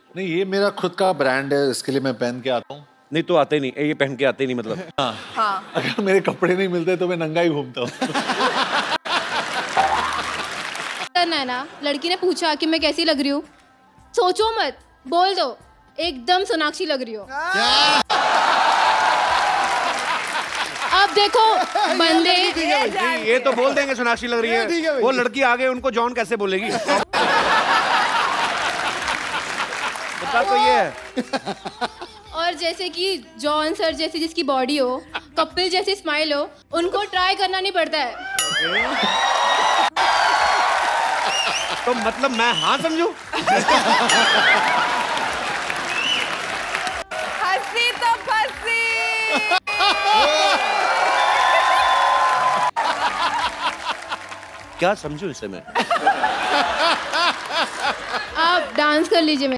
नहीं, ये मेरा खुद का ब्रांड है, इसके लिए मैं पहन के आता हूँ। नहीं तो आते नहीं, ये पहन के आते नहीं मतलब। हाँ। अगर मेरे कपड़े नहीं मिलते तो मैं नंगा ही घूमता हूँ। करना है ना, लड़की ने पूछा कि मैं कैसी लग रही हूँ, सोचो मत, बोल दो एकदम सोनाक्षी लग रही हो। अब देखो बंदे ये तो बोल देंगे सोनाक्षी लग रही है, वो लड़की आगे उनको जॉन कैसे बोलेगी? बता तो ये है। और जैसे कि जॉन सर जैसी जिसकी बॉडी हो, कपिल जैसी स्माइल हो, उनको ट्राई करना नहीं पड़ता है। तो मतलब मैं हाँ समझू? हंसी तो फंसी। क्या समझू इसे मैं? आप डांस कर लीजिए।